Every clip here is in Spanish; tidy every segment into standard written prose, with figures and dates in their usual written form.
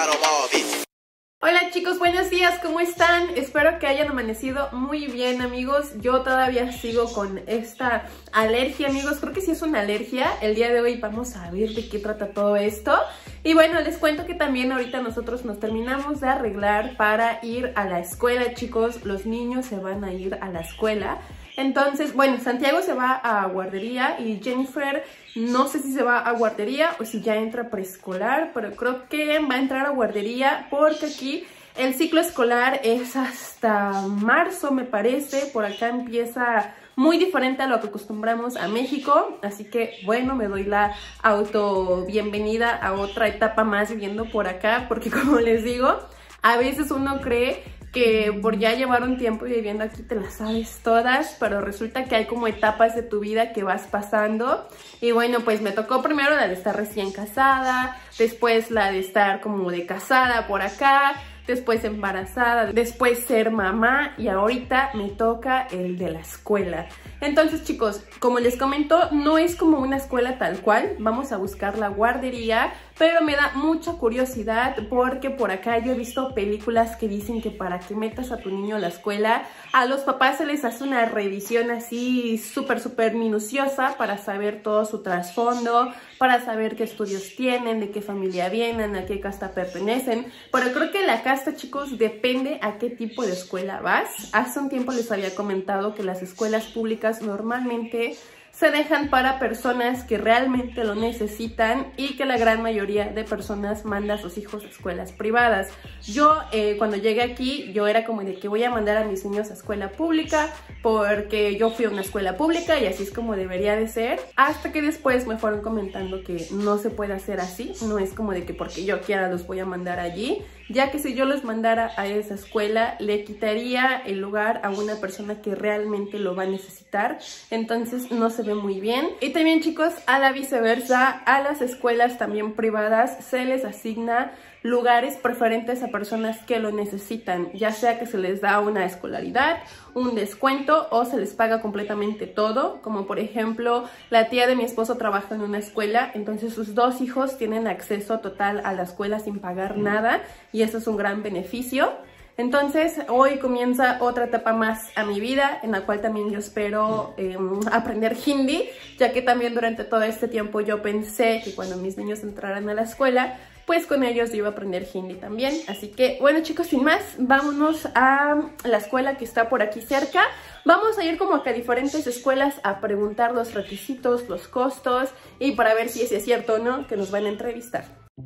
Hola chicos, buenos días, ¿cómo están? Espero que hayan amanecido muy bien, amigos. Yo todavía sigo con esta alergia, amigos. Creo que sí es una alergia. El día de hoy vamos a ver de qué trata todo esto. Y bueno, les cuento que también ahorita nosotros nos terminamos de arreglar para ir a la escuela, chicos. Los niños se van a ir a la escuela. Entonces, bueno, Santiago se va a guardería y Jennifer no sé si se va a guardería o si ya entra a preescolar, pero creo que va a entrar a guardería porque aquí el ciclo escolar es hasta marzo, me parece. Por acá empieza muy diferente a lo que acostumbramos a México, así que bueno, me doy la auto bienvenida a otra etapa más viviendo por acá, porque como les digo, a veces uno cree que por ya llevar un tiempo viviendo aquí te las sabes todas, pero resulta que hay como etapas de tu vida que vas pasando. Y bueno, pues me tocó primero la de estar recién casada, después la de estar como de casada por acá, después embarazada, después ser mamá y ahorita me toca el de la escuela. Entonces, chicos, como les comento, no es como una escuela tal cual, vamos a buscar la guardería, pero me da mucha curiosidad porque por acá yo he visto películas que dicen que para que metas a tu niño a la escuela, a los papás se les hace una revisión así súper minuciosa para saber todo su trasfondo, para saber qué estudios tienen, de qué familia vienen, a qué casta pertenecen. Pero creo que la casta, chicos, depende a qué tipo de escuela vas. Hace un tiempo les había comentado que las escuelas públicas normalmente se dejan para personas que realmente lo necesitan y que la gran mayoría de personas manda a sus hijos a escuelas privadas. Yo cuando llegué aquí, yo era como de que voy a mandar a mis niños a escuela pública porque yo fui a una escuela pública y así es como debería de ser, hasta que después me fueron comentando que no se puede hacer así, no es como de que porque yo quiera los voy a mandar allí, ya que si yo los mandara a esa escuela le quitaría el lugar a una persona que realmente lo va a necesitar, entonces no se ve muy bien. Y también, chicos, a la viceversa, a las escuelas también privadas se les asigna lugares preferentes a personas que lo necesitan, ya sea que se les da una escolaridad, un descuento o se les paga completamente todo, como por ejemplo la tía de mi esposo trabaja en una escuela, entonces sus dos hijos tienen acceso total a la escuela sin pagar nada y eso es un gran beneficio. Entonces hoy comienza otra etapa más a mi vida en la cual también yo espero aprender hindi, ya que también durante todo este tiempo yo pensé que cuando mis niños entraran a la escuela pues con ellos yo iba a aprender hindi también. Así que bueno, chicos, sin más, vámonos a la escuela que está por aquí cerca. Vamos a ir como que a diferentes escuelas a preguntar los requisitos, los costos y para ver si es cierto o no que nos van a entrevistar.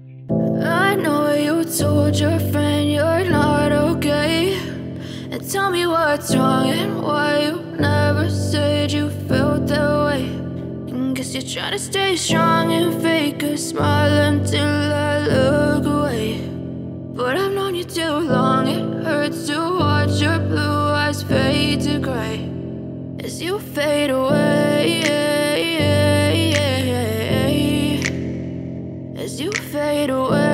I know you told your friend you're not okay, and tell me what's wrong and why you never said you felt that way. And guess you're trying to stay strong and fake a smile until I look away. But I've known you too long, it hurts to watch your blue eyes fade to gray as you fade away, as you fade away.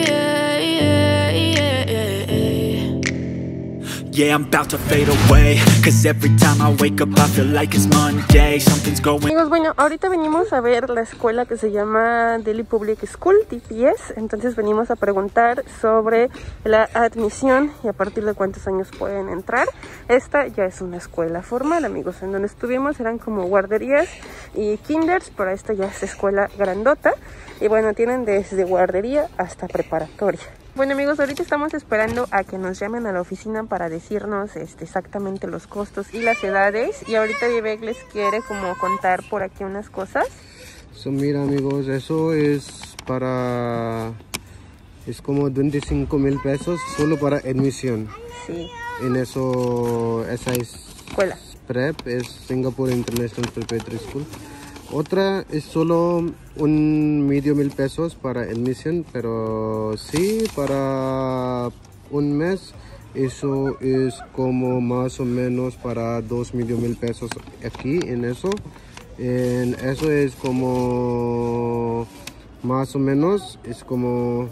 Yeah, I'm about to fade away, cause every time I wake up I feel like it's Monday, something's going. Amigos, bueno, ahorita venimos a ver la escuela que se llama Delhi Public School, DPS. Entonces venimos a preguntar sobre la admisión y a partir de cuántos años pueden entrar. Esta ya es una escuela formal, amigos. En donde estuvimos eran como guarderías y kinders, pero esta ya es escuela grandota. Y bueno, tienen desde guardería hasta preparatoria. Bueno, amigos, ahorita estamos esperando a que nos llamen a la oficina para decirnos exactamente los costos y las edades. Y ahorita Vivek les quiere como contar por aquí unas cosas. Mira, amigos, eso es para... es como 25,000 pesos solo para admisión. Sí. En eso, esa escuela. PREP, es Singapore International Preparatory School. Otra es solo $1,000,000 pesos para admisión, pero sí, para un mes eso es como más o menos para $2,000,000 pesos aquí en eso. Eso es como más o menos es como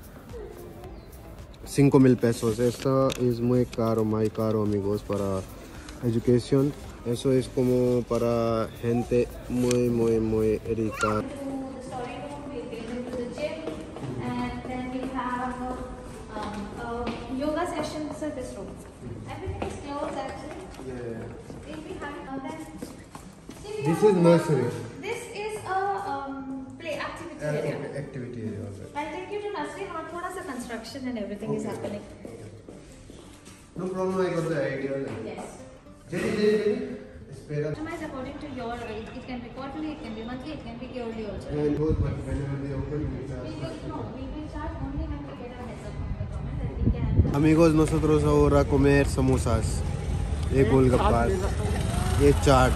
5,000 pesos. Esto es muy caro, amigos, para educación. Eso es como para gente muy rica. This is nursery. This is a play activity area. Activity area. I'll take you to nursery. How thoda sa construction and everything is happening. No problem. I got the idea. Yes. Jenny. Espera. Customize according to your it can be quarterly, it can be monthly, it can be yearly also. And both, but whenever they open, we We will charge only when we get a heads up from the government that we can. Amigos, nosotros ahora comer samosas. Ye golgappas. Ye chaat.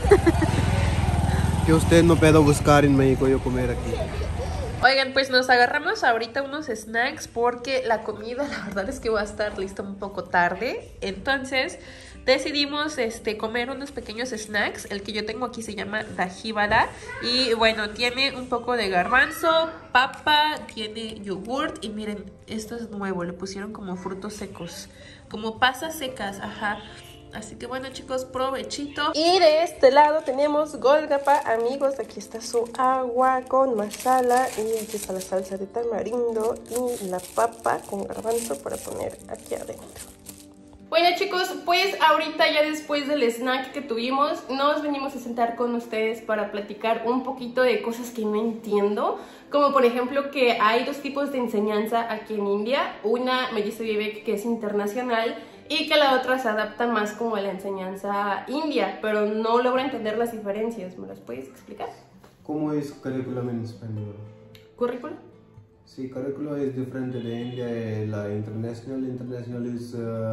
Que usted no puede buscar en México, yo comer aquí. Oigan, pues nos agarramos ahorita unos snacks porque la comida la verdad es que va a estar lista un poco tarde. Entonces decidimos comer unos pequeños snacks. El que yo tengo aquí se llama dajíbara. Y bueno, tiene un poco de garbanzo, papa, tiene yogurt. Y miren, esto es nuevo, le pusieron como frutos secos, como pasas secas, ajá. Así que bueno, chicos, provechito. Y de este lado tenemos golgappa, amigos. Aquí está su agua con masala. Y aquí está la salsa de tamarindo y la papa con garbanzo para poner aquí adentro. Bueno, chicos, pues ahorita ya después del snack que tuvimos, nos venimos a sentar con ustedes para platicar un poquito de cosas que no entiendo. Como por ejemplo que hay dos tipos de enseñanza aquí en India. Una, me dice Vivek, que es internacional, y que la otra se adapta más como a la enseñanza india, pero no logro entender las diferencias. ¿Me las puedes explicar? ¿Cómo es currículum en español? ¿Currículum? Sí, currículum es diferente de India. La internacional es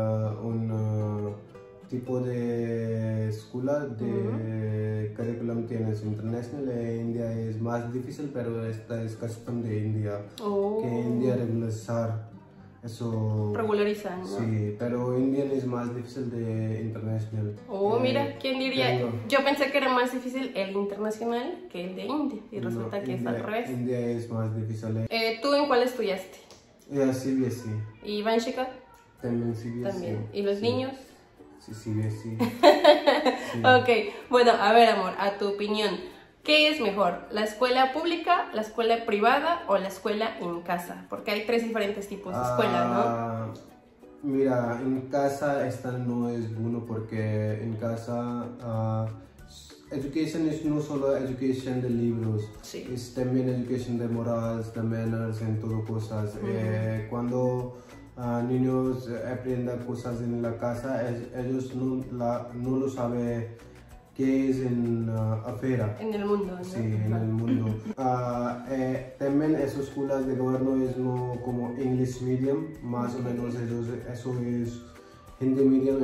un tipo de escuela de currículum tienes internacional. En India es más difícil, pero esta es costumbre de India. Que India regularizar. Eso Regularizan, ¿no? Sí, pero Indian es más difícil de internacional. Mira, ¿quién diría? Yo pensé que era más difícil el internacional que el de India, y resulta que es al revés. India es más difícil. ¿Tú en cuál estudiaste? CBSE. ¿Y Vanshika? También CBSE. También. ¿Y los niños? Sí, CBSE. Sí. Ok, bueno, a ver, amor, a tu opinión, ¿qué es mejor? ¿La escuela pública, la escuela privada o la escuela en casa? Porque hay tres diferentes tipos de escuela, ¿no? Mira, en casa esta no es bueno porque en casa education es no solo education de libros, sí. Es también education de morals, de manners, en todo cosas. Cuando niños aprendan cosas en la casa, ellos no lo saben que es en afuera. En el mundo, ¿no? Sí, en el mundo. También esas escuelas de gobierno es no como English medium, más o menos ellos, eso es Hindi medium,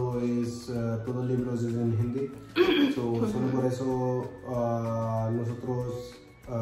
todo libros es en Hindi. Solo por eso nosotros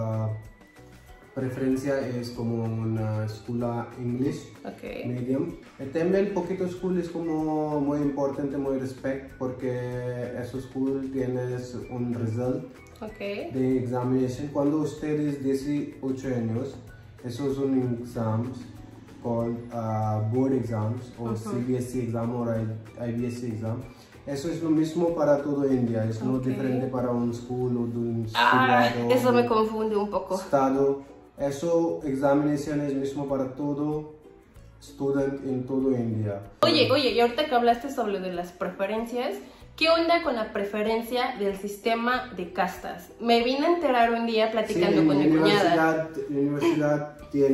preferencia es como una escuela English medium. También poquito school es como muy importante, muy respect, porque esa school tienes un result de examination. Cuando ustedes 18 años, esos son exams called board exams o CBSE exam o IBSE exam. Eso es lo mismo para todo India, es no diferente para un school o de un eso me confunde un poco. Estado. Eso examinación es mismo para todo student en todo India. Oye, y ahorita que hablaste sobre lo de las preferencias, ¿qué onda con la preferencia del sistema de castas? Me vine a enterar un día platicando con mi cuñada. La universidad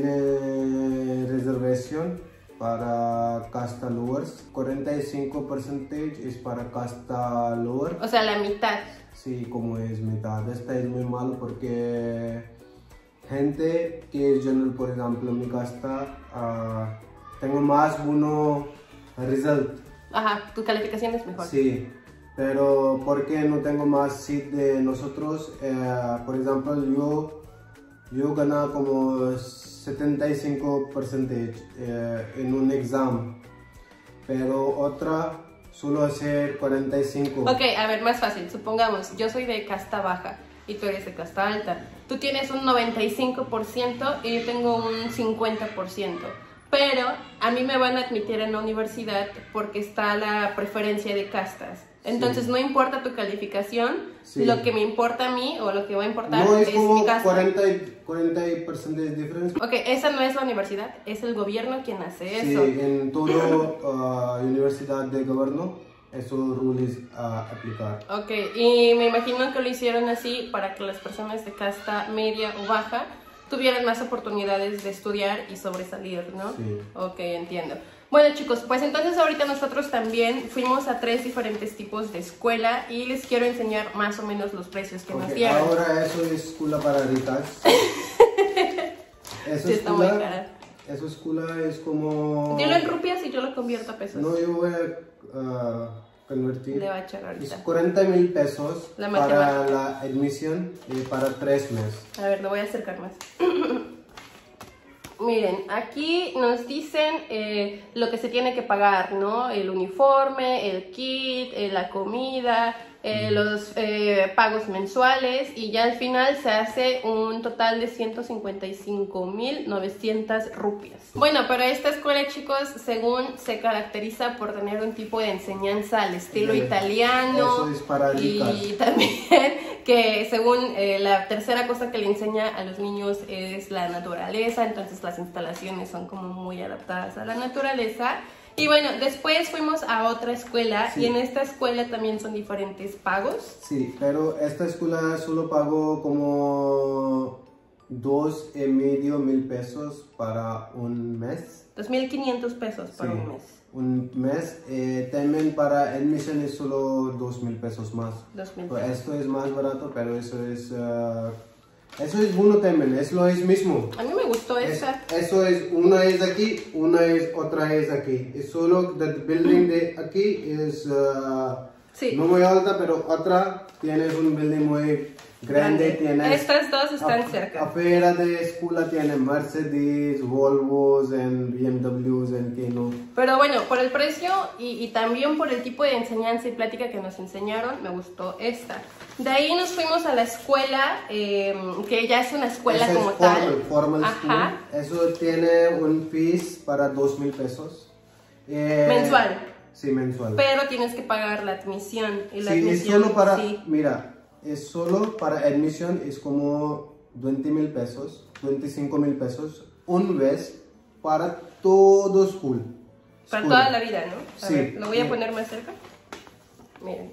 tiene reservación para casta lowers, 45% es para casta lower. O sea, la mitad. Sí, como es mitad. Esta es muy malo porque gente que es general, por ejemplo, mi casta, tengo más bueno result. Ajá, tu calificación es mejor. Sí, pero porque no tengo más seat de nosotros, por ejemplo, yo gané como 75% en un examen, pero otra solo hacer 45%. Ok, a ver, más fácil, supongamos, yo soy de casta baja y tú eres de casta alta. Tú tienes un 95% y yo tengo un 50%. Pero a mí me van a admitir en la universidad porque está la preferencia de castas. Entonces no importa tu calificación, lo que me importa a mí o lo que va a importar no, es mi casta. 40% de diferencia. Ok, esa no es la universidad, es el gobierno quien hace eso. Sí, en toda universidad de gobierno esos rules a aplicar. Ok, y me imagino que lo hicieron así para que las personas de casta media o baja tuvieran más oportunidades de estudiar y sobresalir, ¿no? Sí. Ok, entiendo. Bueno, chicos, pues entonces ahorita nosotros también fuimos a 3 diferentes tipos de escuela y les quiero enseñar más o menos los precios que nos dieron. Ahora eso es escuela para ricas. Sí, está muy cara. Esa escuela es como... Dilo en rupias y yo lo convierto a pesos. No, yo voy a convertir. Le va a echar ahorita. Es 40,000 pesos La para la admisión y para 3 meses. A ver, lo voy a acercar más. Miren, aquí nos dicen lo que se tiene que pagar, ¿no? El uniforme, el kit, la comida, los pagos mensuales y ya al final se hace un total de 155,900 rupias. Bueno, pero esta escuela, chicos, según se caracteriza por tener un tipo de enseñanza al estilo italiano. Eso es para ricas. Y también que según la tercera cosa que le enseña a los niños es la naturaleza, entonces las instalaciones son como muy adaptadas a la naturaleza. Y bueno, después fuimos a otra escuela y en esta escuela también son diferentes pagos. Sí, pero esta escuela solo pagó como 2,500 pesos para un mes. 2,500 pesos para un mes. Un mes. También para admisión es solo 2,000 pesos más. 2,000 pesos. Esto es más barato, pero eso es bueno también, es lo mismo. A mí me gustó esa. Eso es, una es aquí, otra es aquí. Es solo el building de aquí es no muy alta, pero otra tiene un building muy grande. Estas dos están cerca. Afuera de escuela tienen Mercedes, Volvos, BMWs, Keno. Pero bueno, por el precio y también por el tipo de enseñanza y plática que nos enseñaron, me gustó esta. De ahí nos fuimos a la escuela, que ya es una escuela como tal. Formal school. Eso tiene un fees para 2,000 pesos. Mensual. Sí, mensual. Pero tienes que pagar la admisión. Y la admisión, es solo para, mira, es solo para admisión, es como 20,000 pesos, 25,000 pesos, un mes para todo school. Para toda la vida, ¿no? A ver, lo voy a poner más cerca. Miren.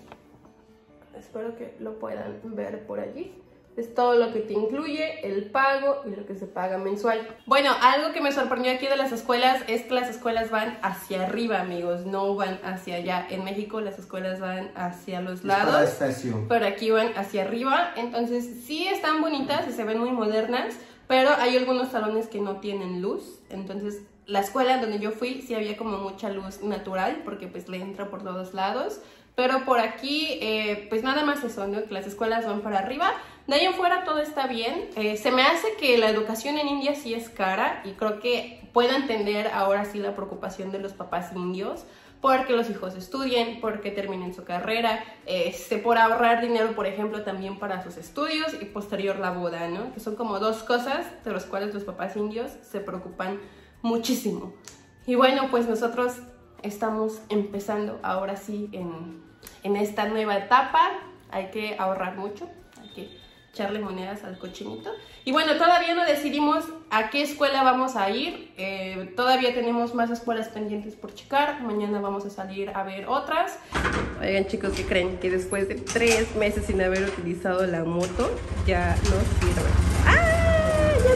Espero que lo puedan ver por allí. Es todo lo que te incluye, el pago y lo que se paga mensual. Bueno, algo que me sorprendió aquí de las escuelas es que las escuelas van hacia arriba, amigos, no van hacia allá. En México las escuelas van hacia los lados, pero aquí van hacia arriba. Entonces sí están bonitas y se ven muy modernas, pero hay algunos salones que no tienen luz. Entonces la escuela donde yo fui sí había como mucha luz natural porque pues le entra por todos lados. Pero por aquí, pues nada más eso, ¿no? Que las escuelas van para arriba. De ahí en fuera todo está bien. Se me hace que la educación en India sí es cara y creo que puedo entender ahora sí la preocupación de los papás indios porque los hijos estudien, porque terminen su carrera, por ahorrar dinero, por ejemplo, también para sus estudios y posterior la boda, ¿no? Que son como dos cosas de las cuales los papás indios se preocupan muchísimo. Y bueno, pues nosotros estamos empezando ahora sí en esta nueva etapa. Hay que ahorrar mucho, hay que echarle monedas al cochinito. Y bueno, todavía no decidimos a qué escuela vamos a ir. Todavía tenemos más escuelas pendientes por checar. Mañana vamos a salir a ver otras. Oigan, chicos, ¿qué creen? Que después de 3 meses sin haber utilizado la moto, ya nos sirve. ¡Ah! ¡Ya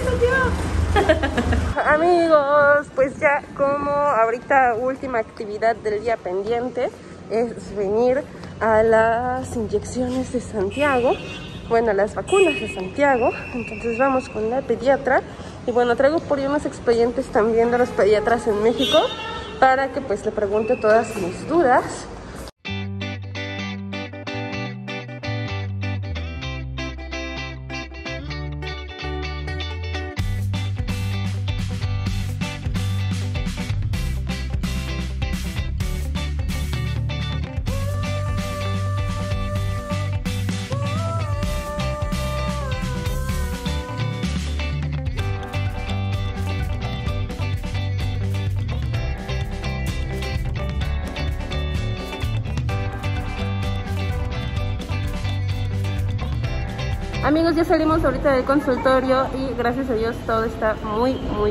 salió! Amigos, pues ya como ahorita última actividad del día pendiente es venir a las inyecciones de Santiago, bueno, a las vacunas de Santiago. Entonces vamos con la pediatra y bueno, traigo por ahí unos expedientes también de los pediatras en México para que pues le pregunte todas mis dudas. Amigos, ya salimos ahorita del consultorio y gracias a Dios todo está muy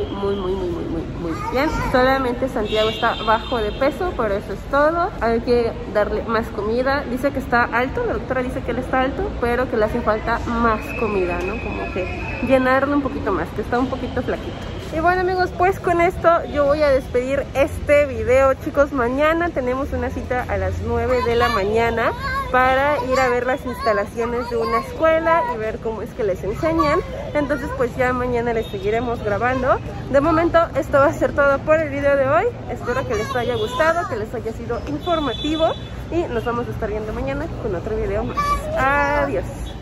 bien. Solamente Santiago está bajo de peso, pero eso es todo. Hay que darle más comida. Dice que está alto, la doctora dice que él está alto, pero que le hace falta más comida, ¿no? Como que llenarlo un poquito más, que está un poquito flaquito. Y bueno, amigos, pues con esto yo voy a despedir este video, chicos. Mañana tenemos una cita a las 9 de la mañana para ir a ver las instalaciones de una escuela y ver cómo es que les enseñan. Entonces pues ya mañana les seguiremos grabando. De momento esto va a ser todo por el video de hoy. Espero que les haya gustado, que les haya sido informativo y nos vamos a estar viendo mañana con otro video más. Adiós.